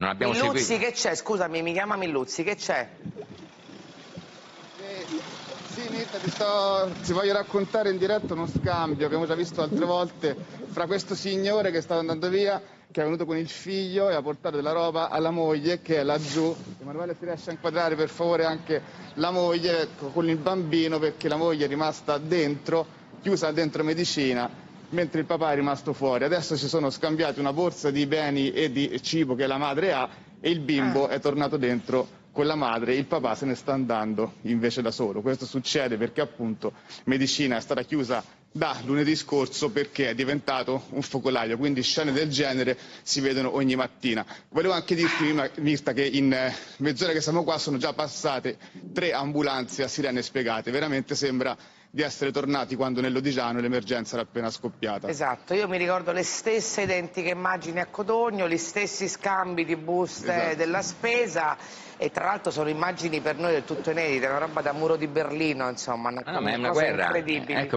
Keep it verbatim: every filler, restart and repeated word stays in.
non abbiamo Milluzzi, seguito. che c'è? Scusami, mi chiama Milluzzi, che c'è? Eh, sì, Mirta, ti, sto, ti voglio raccontare in diretta uno scambio che abbiamo già visto altre volte fra questo signore che sta andando via, che è venuto con il figlio e ha portato della roba alla moglie che è laggiù. Emanuele, si riesce a inquadrare per favore anche la moglie con il bambino, perché la moglie è rimasta dentro, chiusa dentro medicina, mentre il papà è rimasto fuori. Adesso si sono scambiati una borsa di beni e di cibo che la madre ha e il bimbo Ah. è tornato dentro con la madre, il papà se ne sta andando invece da solo. Questo succede perché appunto medicina è stata chiusa da lunedì scorso perché è diventato un focolaio, quindi scene del genere si vedono ogni mattina. Volevo anche dirti, Mirta, che in mezz'ora che siamo qua sono già passate tre ambulanze a sirene spiegate, veramente sembra di essere tornati quando nell'Odigiano l'emergenza era appena scoppiata. Esatto, io mi ricordo le stesse identiche immagini a Cotogno, gli stessi scambi di buste Esatto. della spesa e tra l'altro sono immagini per noi del tutto inedite, una roba da muro di Berlino, insomma, una, Ah, no, ma è una cose guerra. incredibili. Ecco